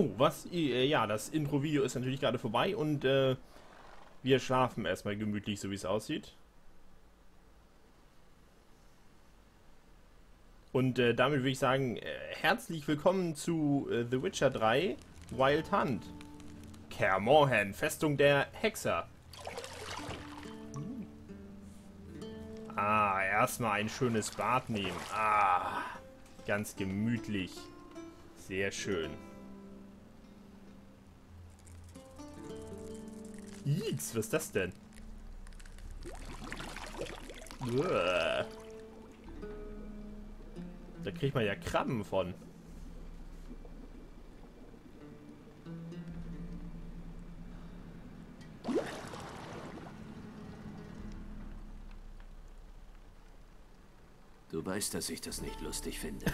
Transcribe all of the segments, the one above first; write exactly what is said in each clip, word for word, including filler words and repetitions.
Oh, was? Äh, ja, das Intro-Video ist natürlich gerade vorbei und äh, wir schlafen erstmal gemütlich, so wie es aussieht. Und äh, damit würde ich sagen, äh, herzlich willkommen zu äh, The Witcher drei Wild Hunt. Kaer Morhen, Festung der Hexer. Ah, erstmal ein schönes Bad nehmen. Ah, ganz gemütlich. Sehr schön. Jieks, was ist das denn? Uah. Da kriegt man ja Krabben von. Du weißt, dass ich das nicht lustig finde.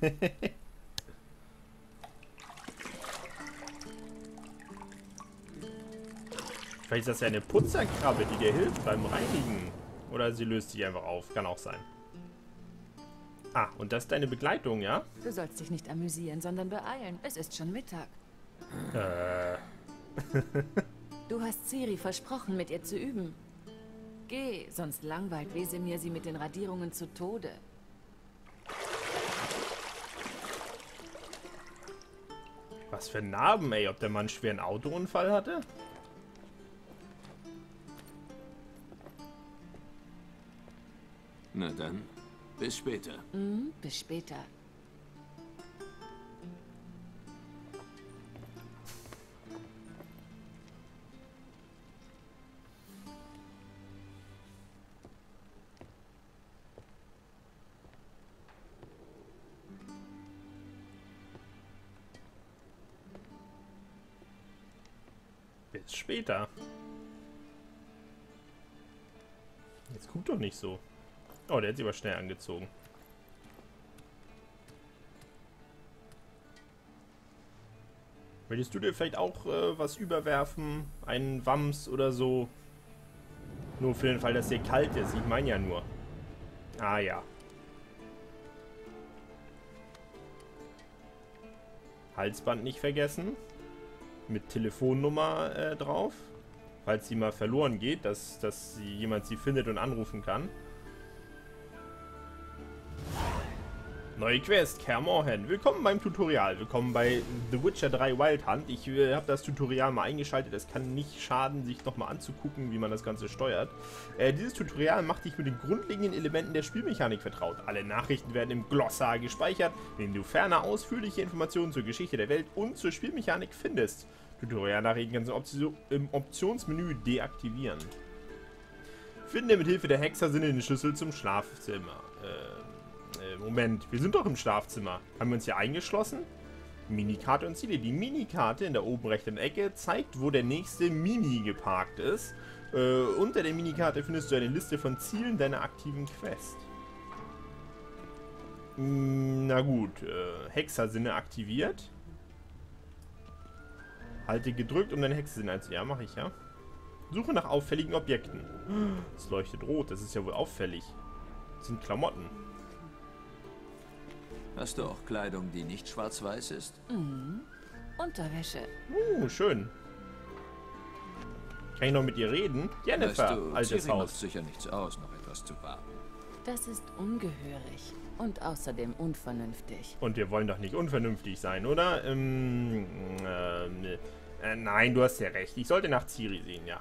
Vielleicht ist das ja eine Putzerkrabbe, die dir hilft beim Reinigen. Oder sie löst sich einfach auf. Kann auch sein. Ah, und das ist deine Begleitung, ja? Du sollst dich nicht amüsieren, sondern beeilen. Es ist schon Mittag. Äh. Du hast Ciri versprochen, mit ihr zu üben. Geh, sonst langweilt Wesemir sie mit den Radierungen zu Tode. Was für Narben, ey. Ob der Mann einen schweren Autounfall hatte? Na dann, bis später. Mhm, bis später. Bis später. Jetzt guck doch nicht so. Oh, der hat sich aber schnell angezogen. Willst du dir vielleicht auch äh, was überwerfen? Einen Wams oder so? Nur für den Fall, dass dir kalt ist. Ich meine ja nur. Ah ja. Halsband nicht vergessen. Mit Telefonnummer äh, drauf. Falls sie mal verloren geht, dass, dass sie, jemand sie findet und anrufen kann. Neue Quest, Kaer Morhen. Willkommen beim Tutorial. Willkommen bei The Witcher drei Wild Hunt. Ich äh, habe das Tutorial mal eingeschaltet. Es kann nicht schaden, sich nochmal anzugucken, wie man das Ganze steuert. Äh, dieses Tutorial macht dich mit den grundlegenden Elementen der Spielmechanik vertraut. Alle Nachrichten werden im Glossar gespeichert, in dem du ferner ausführliche Informationen zur Geschichte der Welt und zur Spielmechanik findest. Tutorial-Nachrichten kannst du Option, im Optionsmenü deaktivieren. Finde mit Hilfe der Hexersinne den Schlüssel zum Schlafzimmer. Äh, Moment, wir sind doch im Schlafzimmer. Haben wir uns hier eingeschlossen? Minikarte und Ziele. Die Minikarte in der oben rechten Ecke zeigt, wo der nächste Mini geparkt ist. Äh, unter der Minikarte findest du eine Liste von Zielen deiner aktiven Quest. Na gut, äh, Hexersinne aktiviert. Halte gedrückt, um deine Hexersinne einzusetzen. Ja, mache ich, ja. Suche nach auffälligen Objekten. Es leuchtet rot, das ist ja wohl auffällig. Das sind Klamotten. Hast du auch Kleidung, die nicht schwarz-weiß ist? Mhm. Unterwäsche. Uh, schön. Kann ich noch mit ihr reden? Jennifer, Weißt du, altes Ciri macht Haus. sicher nichts aus, noch etwas zu warten. Das ist ungehörig und außerdem unvernünftig. Und wir wollen doch nicht unvernünftig sein, oder? Ähm, ähm, äh, nein, du hast ja recht. Ich sollte nach Ciri sehen, ja.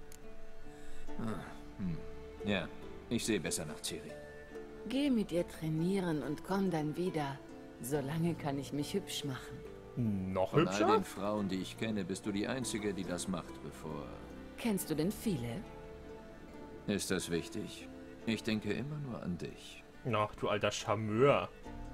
Hm. Ja, ich sehe besser nach Ciri. Geh mit ihr trainieren und komm dann wieder. Solange kann ich mich hübsch machen. Noch Von all hübscher? den Frauen, die ich kenne, bist du die Einzige, die das macht, bevor... Kennst du denn viele? Ist das wichtig? Ich denke immer nur an dich. Ach, du alter Charmeur.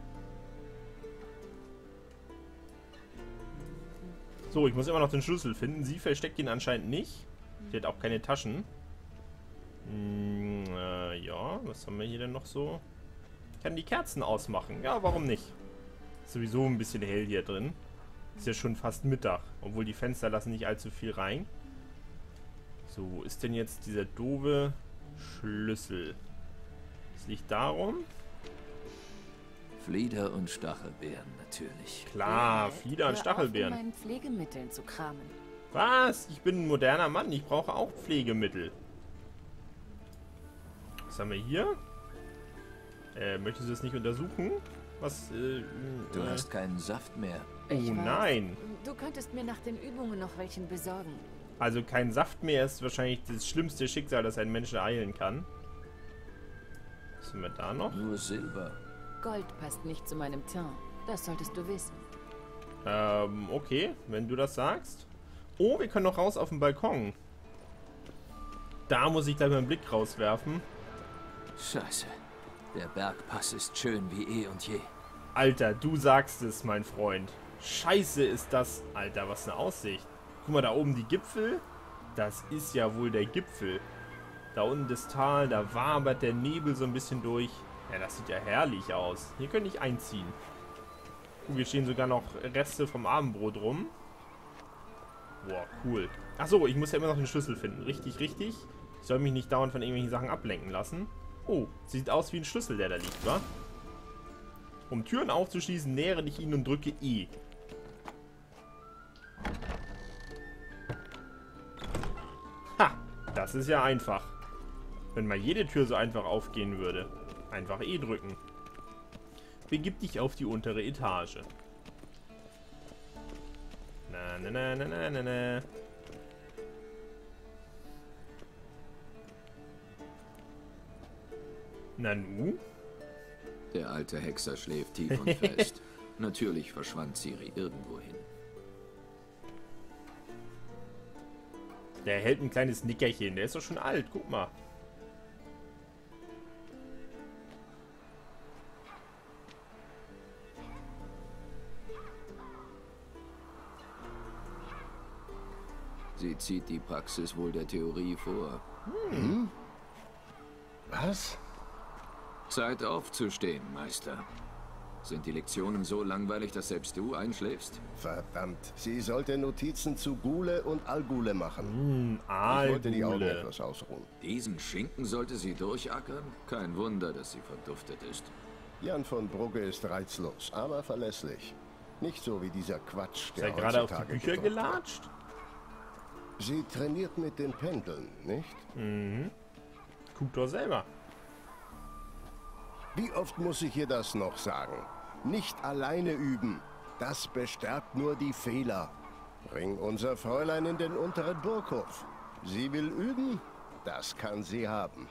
So, ich muss immer noch den Schlüssel finden. Sie versteckt ihn anscheinend nicht. Sie hat auch keine Taschen. Hm, äh, ja, was haben wir hier denn noch so? Ich kann die Kerzen ausmachen. Ja, warum nicht? Ist sowieso ein bisschen hell hier drin. Ist ja schon fast Mittag. Obwohl die Fenster lassen nicht allzu viel rein. So, wo ist denn jetzt dieser doofe Schlüssel? Es liegt darum. Flieder und Stachelbeeren natürlich. Klar, Äh, Flieder und hör Stachelbeeren. auf, in meinen Pflegemitteln zu kramen. Was? Ich bin ein moderner Mann. Ich brauche auch Pflegemittel. Was haben wir hier? Äh, möchtest du das nicht untersuchen? Was, äh, Du äh, hast keinen Saft mehr. Oh Ich weiß. nein. Du könntest mir nach den Übungen noch welchen besorgen. Also kein Saft mehr ist wahrscheinlich das schlimmste Schicksal, das ein Mensch ereilen kann. Was haben wir da noch? Nur Silber. Gold passt nicht zu meinem Teint. Das solltest du wissen. Ähm, okay, wenn du das sagst. Oh, wir können noch raus auf den Balkon. Da muss ich gleich mal einen Blick rauswerfen. Scheiße. Der Bergpass ist schön wie eh und je. Alter, du sagst es, mein Freund. Scheiße ist das. Alter, was eine Aussicht. Guck mal, da oben die Gipfel. Das ist ja wohl der Gipfel. Da unten das Tal, da wabert der Nebel so ein bisschen durch. Ja, das sieht ja herrlich aus. Hier könnte ich einziehen. Guck, hier stehen sogar noch Reste vom Abendbrot rum. Boah, cool. Achso, ich muss ja immer noch den Schlüssel finden. Richtig, richtig. Ich soll mich nicht dauernd von irgendwelchen Sachen ablenken lassen. Oh, sieht aus wie ein Schlüssel, der da liegt, wa? Um Türen aufzuschließen, nähere dich ihnen und drücke E. Ha, das ist ja einfach. Wenn mal jede Tür so einfach aufgehen würde. Einfach E drücken. Begib dich auf die untere Etage. Na, na, na, na, na, na, na. Nanu? Der alte Hexer schläft tief und fest. Natürlich verschwand Ciri irgendwohin. Der hält ein kleines Nickerchen. Der ist doch schon alt. Guck mal. Sie zieht die Praxis wohl der Theorie vor. Hm? Was? Zeit aufzustehen, Meister. Sind die Lektionen so langweilig, dass selbst du einschläfst? Verdammt, sie sollte Notizen zu Gule und Algule machen. Hm, Ich wollte die Augen Algule. etwas ausruhen. Diesen Schinken sollte sie durchackern? Kein Wunder, dass sie verduftet ist. Jan von Brugge ist reizlos, aber verlässlich. Nicht so wie dieser Quatsch, Ist der er gerade auf die heutzutage Bücher gedruckt wird. gelatscht? Sie trainiert mit den Pendeln, nicht? Mhm. Guck doch selber. Wie oft muss ich ihr das noch sagen? Nicht alleine üben. Das bestärkt nur die Fehler. Bring unser Fräulein in den unteren Burghof. Sie will üben? Das kann sie haben.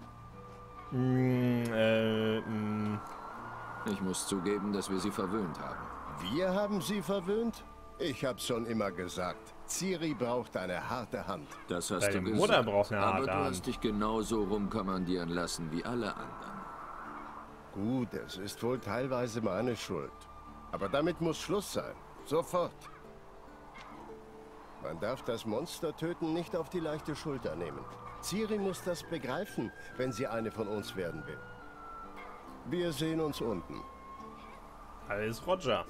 Mm, äh, mm. Ich muss zugeben, dass wir sie verwöhnt haben. Wir haben sie verwöhnt? Ich hab's schon immer gesagt. Ciri braucht eine harte Hand. Das hast Deine du gesagt. Mutter braucht eine Aber harte du Hand. hast dich genauso rumkommandieren lassen wie alle anderen. Gut, es ist wohl teilweise meine Schuld. Aber damit muss Schluss sein. Sofort. Man darf das Monster töten nicht auf die leichte Schulter nehmen. Ciri muss das begreifen, wenn sie eine von uns werden will. Wir sehen uns unten. Alles Roger.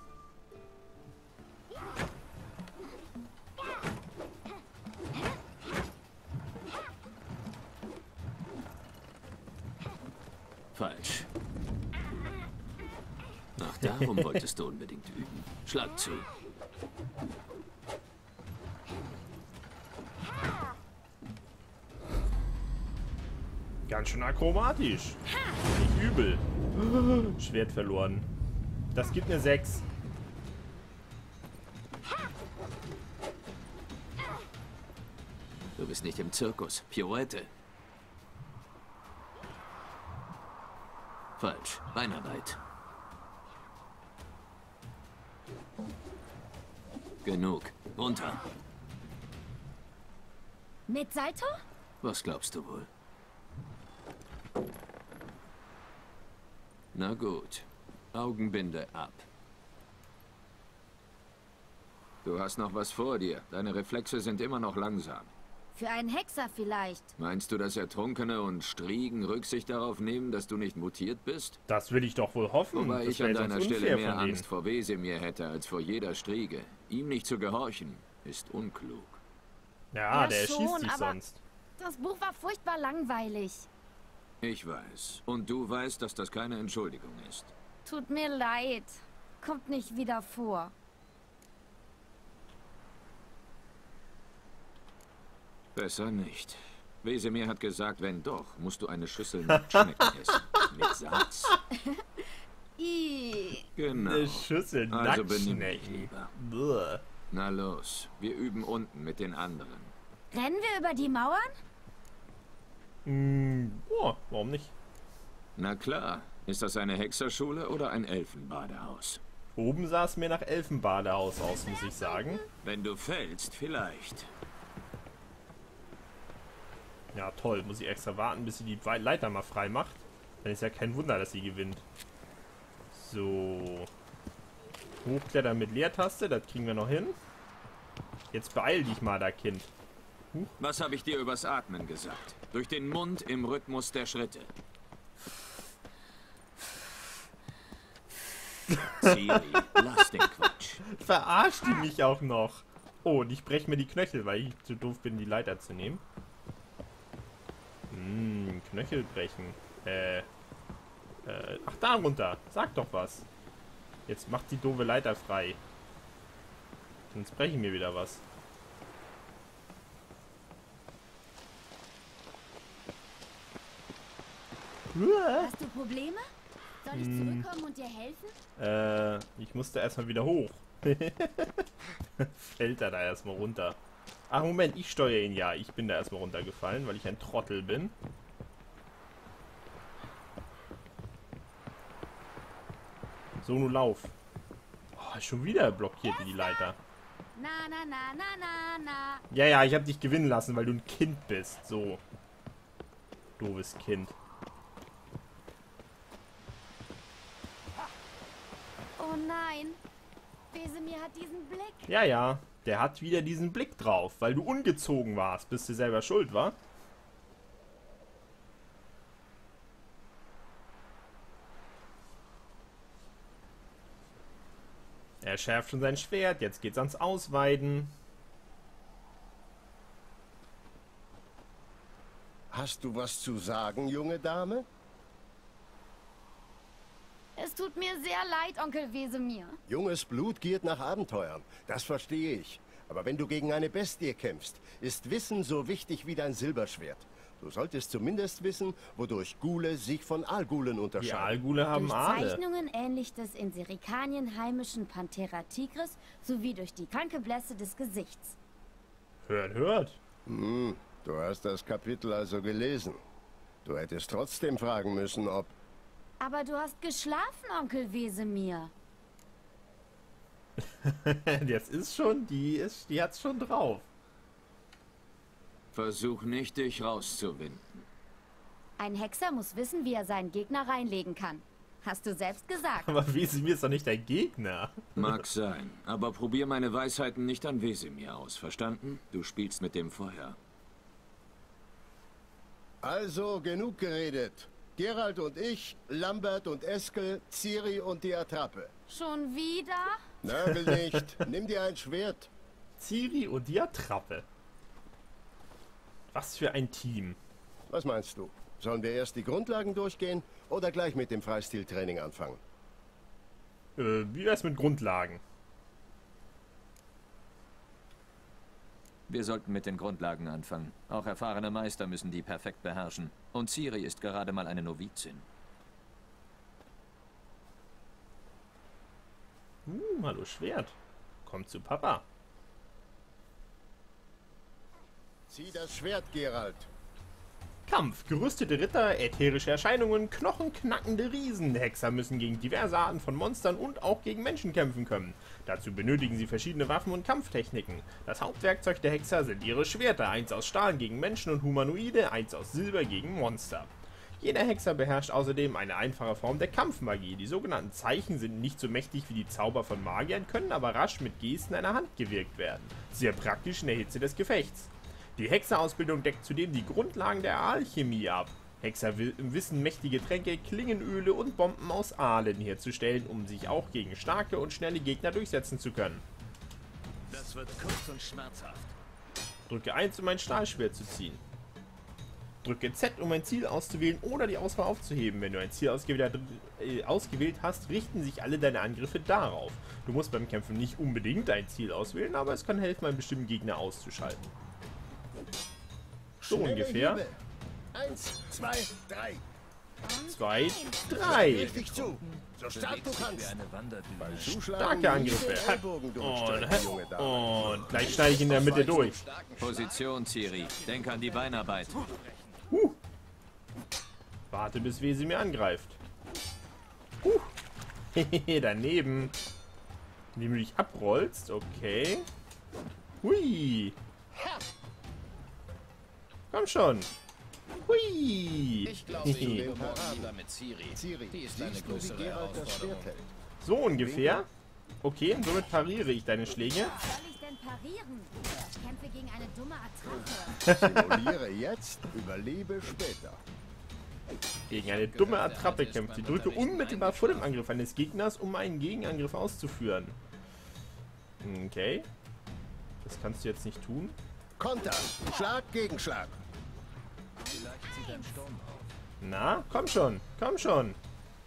Falsch. Ach, darum wolltest du unbedingt üben. Schlag zu. Ganz schön akrobatisch. Nicht übel. Schwert verloren. Das gibt eine sechs. Du bist nicht im Zirkus. Pirouette. Falsch. Beinarbeit. Genug. Runter. Mit Salto? Was glaubst du wohl? Na gut. Augenbinde ab. Du hast noch was vor dir. Deine Reflexe sind immer noch langsam. Für einen Hexer vielleicht. Meinst du, dass Ertrunkene und Striegen Rücksicht darauf nehmen, dass du nicht mutiert bist? Das will ich doch wohl hoffen. Wobei Das ich wäre an sonst deiner Stelle unfair mehr von denen. Angst vor Wesemir hätte als vor jeder Striege. Ihm nicht zu gehorchen, ist unklug. Ja, Ja, der schon, erschießt dich aber- sonst. Das Buch war furchtbar langweilig. Ich weiß. Und du weißt, dass das keine Entschuldigung ist. Tut mir leid. Kommt nicht wieder vor. Besser nicht. Wesemir hat gesagt, wenn doch, musst du eine Schüssel Nacktschnecken essen. Mit Salz. Ih. Genau. Eine Schüssel Also benimm dich Nacktschnecken. lieber. Bäh. Na los, wir üben unten mit den anderen. Rennen wir über die Mauern? Mm, oh, warum nicht? Na klar, ist das eine Hexerschule oder ein Elfenbadehaus? Oben sah es mir nach Elfenbadehaus aus, muss ich sagen. Wenn du fällst, vielleicht. Ja, toll. Muss ich extra warten, bis sie die Leiter mal frei macht. Dann ist ja kein Wunder, dass sie gewinnt. So. Hochklettern mit Leertaste, das kriegen wir noch hin. Jetzt beeil dich mal, da Kind. Huch. Was habe ich dir übers Atmen gesagt? Durch den Mund im Rhythmus der Schritte. Ciri, lass den Quatsch. Verarscht die mich auch noch. Oh, und ich breche mir die Knöchel, weil ich zu doof bin, die Leiter zu nehmen. Hm, Knöchel brechen. Äh, äh, ach, da runter. Sag doch was. Jetzt macht die doofe Leiter frei. Sonst breche ich mir wieder was. Hast du Probleme? Soll ich zurückkommen und dir helfen? Äh, ich musste erstmal wieder hoch. Fällt er da erstmal runter. Ach, Moment, ich steuere ihn ja. Ich bin da erstmal runtergefallen, weil ich ein Trottel bin. So, nun lauf. Oh, schon wieder blockiert die Leiter. Na, na, na, na, na, na. Ja, ja, ich habe dich gewinnen lassen, weil du ein Kind bist. So. Doofes Kind. Oh nein. Wesemir hat diesen Blick. Ja, ja. Der hat wieder diesen Blick drauf, weil du ungezogen warst. Bist du selber schuld, wa? Er schärft schon sein Schwert. Jetzt geht's ans Ausweiden. Hast du was zu sagen, junge Dame? Es tut mir sehr leid, Onkel Wesemir. Junges Blut giert nach Abenteuern. Das verstehe ich. Aber wenn du gegen eine Bestie kämpfst, ist Wissen so wichtig wie dein Silberschwert. Du solltest zumindest wissen, wodurch Ghule sich von Aalghulen Die unterscheiden. Aalghule haben Durch Aale. Zeichnungen ähnlich des in Serikanien heimischen Panthera tigris sowie durch die kranke Blässe des Gesichts. Hört, hört. Hm, du hast das Kapitel also gelesen. Du hättest trotzdem fragen müssen, ob... Aber du hast geschlafen, Onkel Wesemir. Jetzt ist schon, die ist, die hat's schon drauf. Versuch nicht, dich rauszuwinden. Ein Hexer muss wissen, wie er seinen Gegner reinlegen kann. Hast du selbst gesagt. Aber Wesemir ist doch nicht dein Gegner. Mag sein, aber probier meine Weisheiten nicht an Wesemir aus, verstanden? Du spielst mit dem Feuer. Also, genug geredet. Geralt und ich, Lambert und Eskel, Ciri und die Attrappe. Schon wieder? Nörgel nicht. Nimm dir ein Schwert. Ciri und die Attrappe. Was für ein Team. Was meinst du? Sollen wir erst die Grundlagen durchgehen oder gleich mit dem Freistiltraining anfangen? Äh, wie wär's mit Grundlagen? Wir sollten mit den Grundlagen anfangen. Auch erfahrene Meister müssen die perfekt beherrschen. Und Ciri ist gerade mal eine Novizin. Uh, hallo Schwert. Komm zu Papa. Zieh das Schwert, Geralt. Kampf. Gerüstete Ritter, ätherische Erscheinungen, knochenknackende Riesen. Hexer müssen gegen diverse Arten von Monstern und auch gegen Menschen kämpfen können. Dazu benötigen sie verschiedene Waffen und Kampftechniken. Das Hauptwerkzeug der Hexer sind ihre Schwerter. Eins aus Stahl gegen Menschen und Humanoide, eins aus Silber gegen Monster. Jeder Hexer beherrscht außerdem eine einfache Form der Kampfmagie. Die sogenannten Zeichen sind nicht so mächtig wie die Zauber von Magiern, können aber rasch mit Gesten einer Hand gewirkt werden. Sehr praktisch in der Hitze des Gefechts. Die Hexerausbildung deckt zudem die Grundlagen der Alchemie ab. Hexer wissen mächtige Tränke, Klingenöle und Bomben aus Aalen herzustellen, um sich auch gegen starke und schnelle Gegner durchsetzen zu können. Das wird kurz und schmerzhaft. Drücke eins, um ein Stahlschwert zu ziehen. Drücke Z, um ein Ziel auszuwählen oder die Auswahl aufzuheben. Wenn du ein Ziel ausgewählt, äh, ausgewählt hast, richten sich alle deine Angriffe darauf. Du musst beim Kämpfen nicht unbedingt ein Ziel auswählen, aber es kann helfen, einen bestimmten Gegner auszuschalten. So Schnelle ungefähr. Hiebe. Eins, zwei, drei. Zwei, drei. Richtig zu. So stark du kannst. Eine Wanderdüne. Beim Zuschlagen Starke nie den Angriffe. Ellbogen Und, durchstrecken, junge Dame. und gleich schneide ich in der Mitte durch. Position, Ciri. Denk an die Beinarbeit. Huh. Warte, bis Wesi mir angreift. Huh. Hehe, daneben. Indem du dich abrollst. Okay. Hui. Komm schon. Hui. Ich glaube, ich Hehe. bin morgen lieber mit Ciri. Ciri, Die ist eine siehst du, wie größere Geralt das Schwert Herausforderung. hält? So ungefähr. Okay, und somit pariere ich deine Schläge. Was soll ich denn parieren? Ich kämpfe gegen eine dumme Attacke. Simuliere jetzt, überlebe später. Gegen eine dumme Attrappe kämpft. Die drücke unmittelbar vor dem Angriff eines Gegners, um einen Gegenangriff auszuführen. Okay. Das kannst du jetzt nicht tun. Konter, Schlag gegen Schlag. Na, komm schon, komm schon.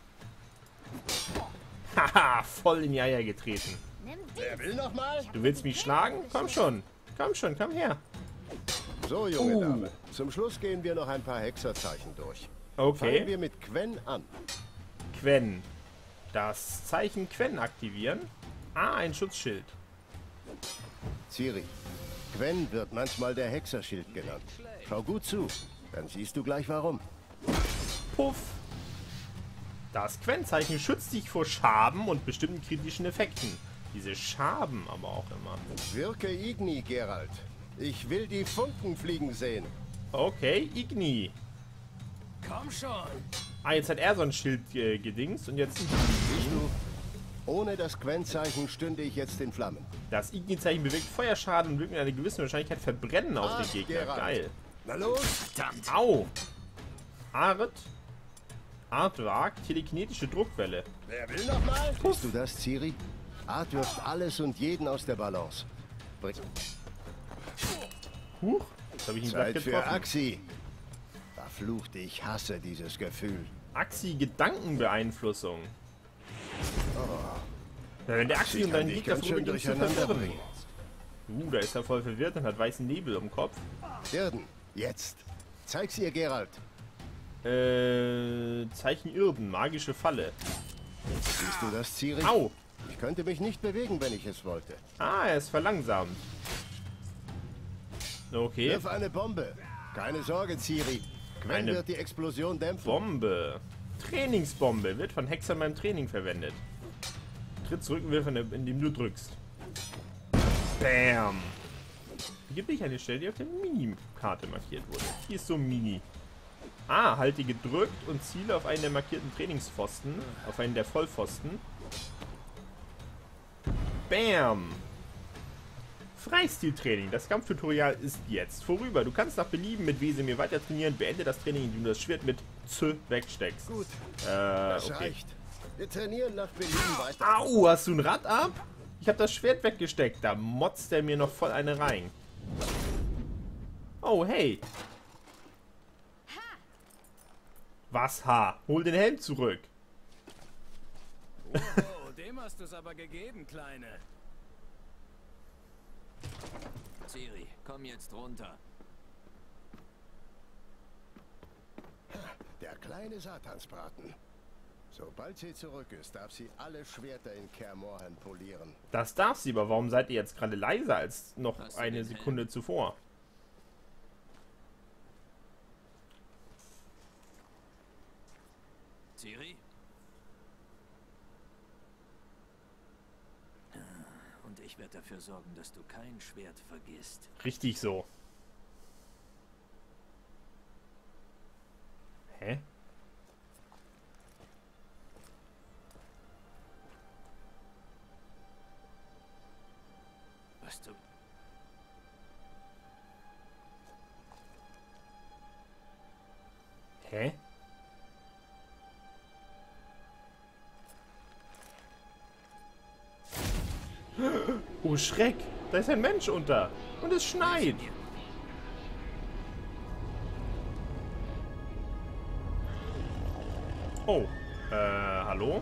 Haha, voll in die Eier getreten. Nimm die. Wer will noch mal? Du willst mich schlagen? Komm schon. Komm schon, komm her. So, junge Uh. Dame. Zum Schluss gehen wir noch ein paar Hexerzeichen durch. Fangen Okay, wir mit Quen an. Quen. Das Zeichen Quen aktivieren. Ah, ein Schutzschild. Ciri, Quen wird manchmal der Hexerschild genannt. Schau gut zu, dann siehst du gleich warum. Puff. Das Quen-Zeichen schützt dich vor Schaben und bestimmten kritischen Effekten. Diese Schaben aber auch immer. Wirke Igni, Geralt. Ich will die Funken fliegen sehen. Okay, Igni. Komm schon! Ah, jetzt hat er so ein Schild äh, gedingst und jetzt Siehst du? Ohne das Quen-Zeichen stünde ich jetzt in Flammen. das Igni-Zeichen bewirkt Feuerschaden und wirkt mit einer gewissen Wahrscheinlichkeit Verbrennen auf Ah, den Gegner. Geralt. Geil. Na los! Verdammt! Au! Art. Artwag, telekinetische Druckwelle. Wer will noch mal? Siehst du das, Ciri? Art wirft alles und jeden aus der Balance. Bring Huch, jetzt habe ich ihn glatt Zeit für getroffen. Axi. Verflucht, ich hasse dieses Gefühl. Axi Gedankenbeeinflussung. Ja, wenn der Axi Ich und kann deinen dich Gegner ganz schön vorübergehend zu durcheinander verwirren. bringen. Uh, da ist er voll verwirrt und hat weißen Nebel im Kopf. Irden, jetzt. Zeig's ihr, Geralt. Äh, Zeichen Irden, magische Falle. Siehst du das, Ciri? Au! Ich könnte mich nicht bewegen, wenn ich es wollte. Ah, er ist verlangsamt. Okay, Wirf eine Bombe. Keine Sorge, Ciri. Quen Eine wird die Explosion dämpfen. Bombe. Trainingsbombe wird von Hexern beim Training verwendet. Tritt zurück und wirf, indem du drückst. Bam. Hier gibt es eine Stelle, die auf der Minikarte markiert wurde. Die ist so mini. Ah, halte gedrückt und ziele auf einen der markierten Trainingspfosten. Auf einen der Vollpfosten. Bam. Freistiltraining. Das Kampftutorial ist jetzt vorüber. Du kannst nach Belieben mit Wesemir weiter trainieren. Beende das Training, indem du das Schwert mit Z wegsteckst. Gut, Äh, das okay. reicht. Wir trainieren nach Belieben weiter. Au, hast du ein Rad ab? Ich habe das Schwert weggesteckt. Da motzt er mir noch voll eine rein. Oh, hey. Was, ha? Hol den Helm zurück. Oh, dem hast du es aber gegeben, Kleine. Ciri, komm jetzt runter. Der kleine Satansbraten. Sobald sie zurück ist, darf sie alle Schwerter in Kaer Morhen polieren. Das darf sie, aber warum seid ihr jetzt gerade leiser als noch Hast du eine den Sekunde zuvor? Ciri? Und ich werde dafür sorgen, dass du kein Schwert vergisst. Richtig so. Hä? Was du... Hä? Oh Schreck, da ist ein Mensch unter. Und es schneit. Oh, äh, hallo?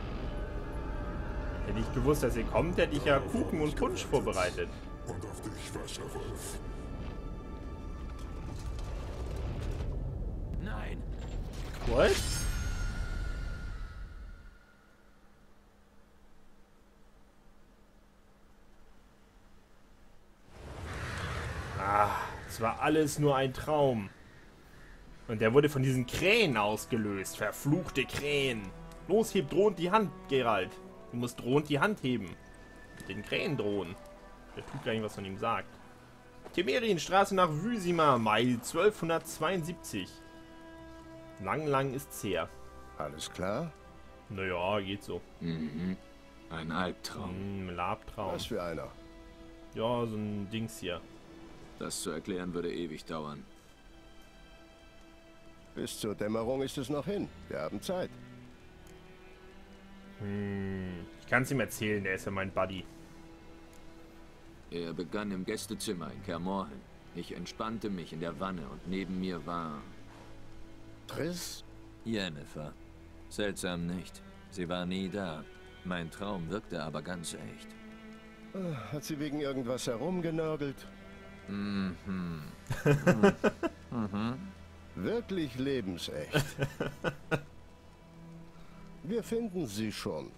Hätte ich gewusst, dass ihr kommt, hätte ich ja Kuchen und Punsch vorbereitet. Und auf dich, Wasserwolf. Nein. What? Ah, es war alles nur ein Traum. Und der wurde von diesen Krähen ausgelöst. Verfluchte Krähen. Los, heb drohend die Hand, Geralt. Du musst drohend die Hand heben. Mit den Krähen drohen. Der tut gar nicht, was man ihm sagt. Temerienstraße nach Wysima, Mai zwölfhundertzweiundsiebzig. Lang, lang ist's her. Alles klar? Naja, geht so. Mhm. Ein Albtraum. Hm, Labtraum. Was für einer? Ja, so ein Dings hier. Das zu erklären würde ewig dauern. Bis zur Dämmerung ist es noch hin. Wir haben Zeit. Hm, ich kann's ihm erzählen, der ist ja mein Buddy. Er begann im Gästezimmer in Kaer Morhen. Ich entspannte mich in der Wanne und neben mir war... Triss? Yennefer. Seltsam nicht. Sie war nie da. Mein Traum wirkte aber ganz echt. Hat sie wegen irgendwas herumgenörgelt? Mhm. mhm. Wirklich lebensecht. Wir finden sie schon.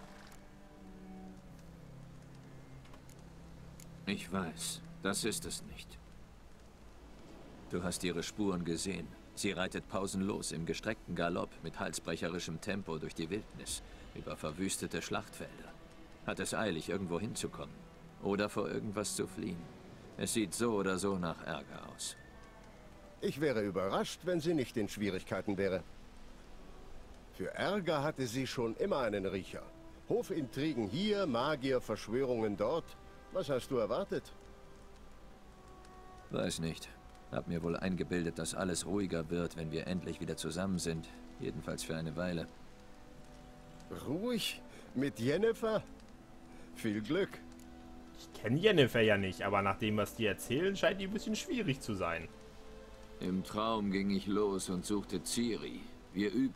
Ich weiß, das ist es nicht. Du hast ihre Spuren gesehen. Sie reitet pausenlos im gestreckten Galopp mit halsbrecherischem Tempo durch die Wildnis, über verwüstete Schlachtfelder. Hat es eilig, irgendwo hinzukommen. Oder vor irgendwas zu fliehen. Es sieht so oder so nach Ärger aus. Ich wäre überrascht, wenn sie nicht in Schwierigkeiten wäre. Für Ärger hatte sie schon immer einen Riecher. Hofintrigen hier, Magier, Verschwörungen dort. Was hast du erwartet? Weiß nicht. Hab mir wohl eingebildet, dass alles ruhiger wird, wenn wir endlich wieder zusammen sind. Jedenfalls für eine Weile. Ruhig? Mit Yennefer? Viel Glück. Ich kenne Yennefer ja nicht, aber nach dem, was die erzählen, scheint die ein bisschen schwierig zu sein. Im Traum ging ich los und suchte Ciri. Wir übten.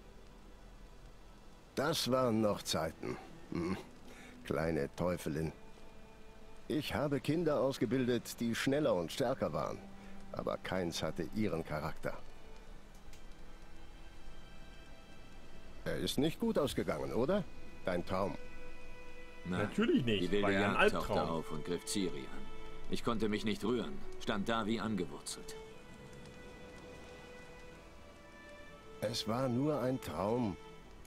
Das waren noch Zeiten. Hm. Kleine Teufelin. Ich habe Kinder ausgebildet, die schneller und stärker waren. Aber keins hatte ihren Charakter. Er ist nicht gut ausgegangen, oder? Dein Traum. Nein, natürlich nicht. Die wilde War ja ein Jagd tauchte Albtraum. auf und griff Ciri an. Ich konnte mich nicht rühren, stand da wie angewurzelt. Es war nur ein Traum.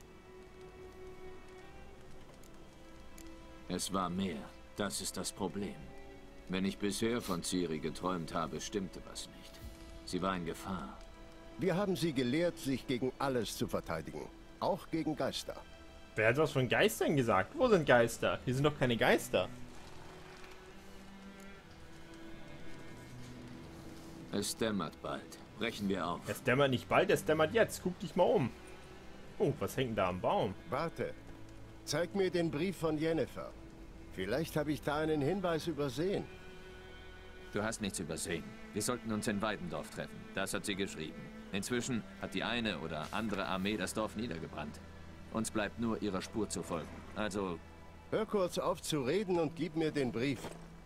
Es war mehr. Das ist das Problem. Wenn ich bisher von Ciri geträumt habe, stimmte was nicht. Sie war in Gefahr. Wir haben sie gelehrt, sich gegen alles zu verteidigen. Auch gegen Geister. Wer hat was von Geistern gesagt? Wo sind Geister? Hier sind doch keine Geister. Es dämmert bald. Brechen wir auf. Es dämmert nicht bald, es dämmert jetzt. Guck dich mal um. Oh, was hängt denn da am Baum? Warte. Zeig mir den Brief von Yennefer. Vielleicht habe ich da einen Hinweis übersehen. Du hast nichts übersehen. Wir sollten uns in Weidendorf treffen. Das hat sie geschrieben. Inzwischen hat die eine oder andere Armee das Dorf niedergebrannt. Uns bleibt nur ihrer Spur zu folgen. Also... Hör kurz auf zu reden und gib mir den Brief.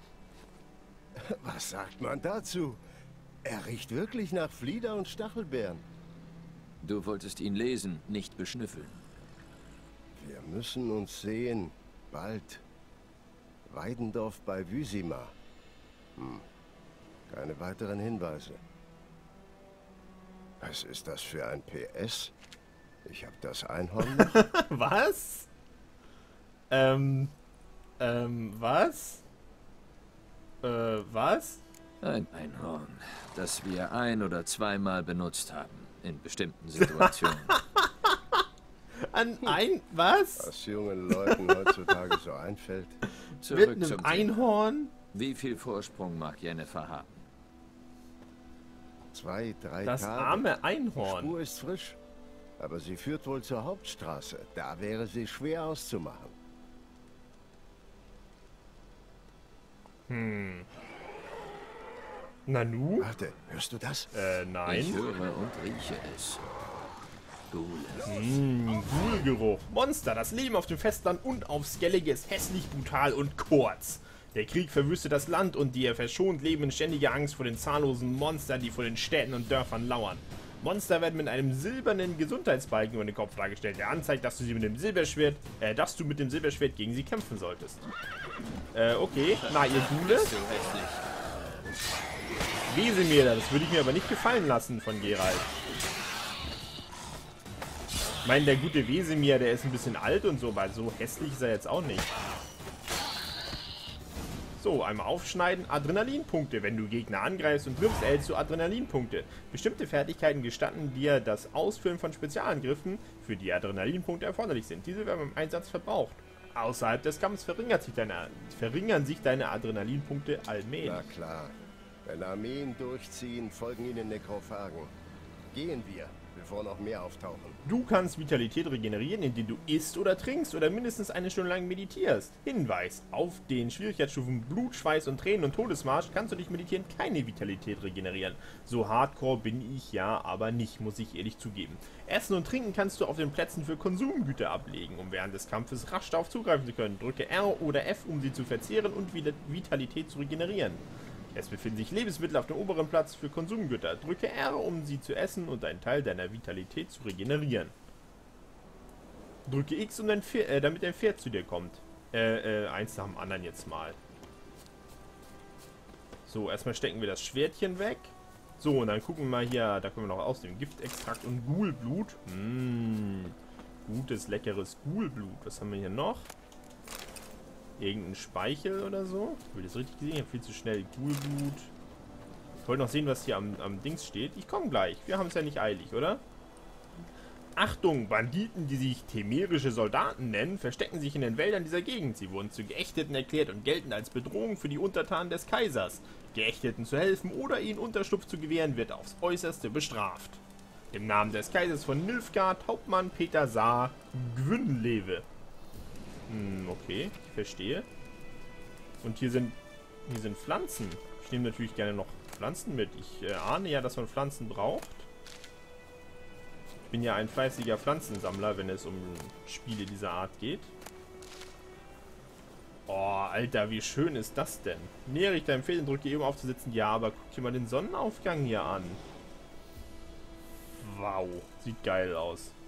Was sagt man dazu? Er riecht wirklich nach Flieder und Stachelbeeren. Du wolltest ihn lesen, nicht beschnüffeln. Wir müssen uns sehen. Bald. Weidendorf bei Wysima. Hm. Keine weiteren Hinweise. Was ist das für ein P S? Ich habe das Einhorn noch. Was? Ähm, ähm, was? Äh, was? Ein Einhorn, das wir ein- oder zweimal benutzt haben. In bestimmten Situationen. An ein, was? Was jungen Leuten heutzutage so einfällt. Mit Zurück einem zum Thema. Einhorn? Wie viel Vorsprung mag Yennefer haben? Zwei, drei Das Tage. arme Die Einhorn. Spur ist frisch. Aber sie führt wohl zur Hauptstraße. Da wäre sie schwer auszumachen. Hm. Nanu? Warte, hörst du das? Äh, Ich nein. höre und rieche es. Gule. Mmh, Ghoul-Geruch. Monster, das Leben auf dem Festland und auf Skellige ist hässlich, brutal und kurz. Der Krieg verwüstet das Land und die er verschont leben in ständiger Angst vor den zahllosen Monstern, die vor den Städten und Dörfern lauern. Monster werden mit einem silbernen Gesundheitsbalken über den Kopf dargestellt, der anzeigt, dass du sie mit dem Silberschwert, äh, dass du mit dem Silberschwert gegen sie kämpfen solltest. Äh, okay. Na, ihr Ghule? So hässlich. Wesemir, das würde ich mir aber nicht gefallen lassen von Geralt. Ich meine, der gute Wesemir, der ist ein bisschen alt und so, aber so hässlich ist er jetzt auch nicht. So, einmal aufschneiden. Adrenalinpunkte. Wenn du Gegner angreifst und triffst, erhältst du Adrenalinpunkte. Bestimmte Fertigkeiten gestatten dir das Ausführen von Spezialangriffen, für die Adrenalinpunkte erforderlich sind. Diese werden beim Einsatz verbraucht. Außerhalb des Kampfes verringert sich deine, verringern sich deine Adrenalinpunkte allmählich. Na klar. Wenn Armeen durchziehen, folgen ihnen Nekrophagen. Gehen wir, bevor noch mehr auftauchen. Du kannst Vitalität regenerieren, indem du isst oder trinkst oder mindestens eine Stunde lang meditierst. Hinweis: Auf den Schwierigkeitsstufen Blut, Schweiß und Tränen und Todesmarsch kannst du durch Meditieren keine Vitalität regenerieren. So hardcore bin ich ja, aber nicht, muss ich ehrlich zugeben. Essen und Trinken kannst du auf den Plätzen für Konsumgüter ablegen, um während des Kampfes rasch darauf zugreifen zu können. Drücke R oder F, um sie zu verzehren und wieder Vitalität zu regenerieren. Es befinden sich Lebensmittel auf dem oberen Platz für Konsumgüter. Drücke R, um sie zu essen und einen Teil deiner Vitalität zu regenerieren. Drücke X, um dein Pferd, äh, damit dein Pferd zu dir kommt. Äh, äh, eins nach dem anderen jetzt mal. So, erstmal stecken wir das Schwertchen weg. So, und dann gucken wir mal hier, da können wir noch ausnehmen. Giftextrakt und Ghoulblut. Mmh, gutes, leckeres Ghoulblut. Was haben wir hier noch? Irgendein Speichel oder so. Habe ich das richtig gesehen? Ich habe viel zu schnell Ghoulblut. Ich wollte noch sehen, was hier am, am Dings steht. Ich komme gleich. Wir haben es ja nicht eilig, oder? Achtung! Banditen, die sich temerische Soldaten nennen, verstecken sich in den Wäldern dieser Gegend. Sie wurden zu Geächteten erklärt und gelten als Bedrohung für die Untertanen des Kaisers. Geächteten zu helfen oder ihnen Unterschlupf zu gewähren, wird aufs Äußerste bestraft. Im Namen des Kaisers von Nilfgaard, Hauptmann Peter Saar, Gwynlewe. Hm, okay, ich verstehe. Und hier sind hier sind Pflanzen. Ich nehme natürlich gerne noch Pflanzen mit. Ich äh, ahne ja, dass man Pflanzen braucht. Ich bin ja ein fleißiger Pflanzensammler, wenn es um Spiele dieser Art geht. Oh, Alter, wie schön ist das denn? Nähere ich deinem Pferd und drücke eben aufzusetzen. Ja, aber guck dir mal den Sonnenaufgang hier an. Wow, sieht geil aus.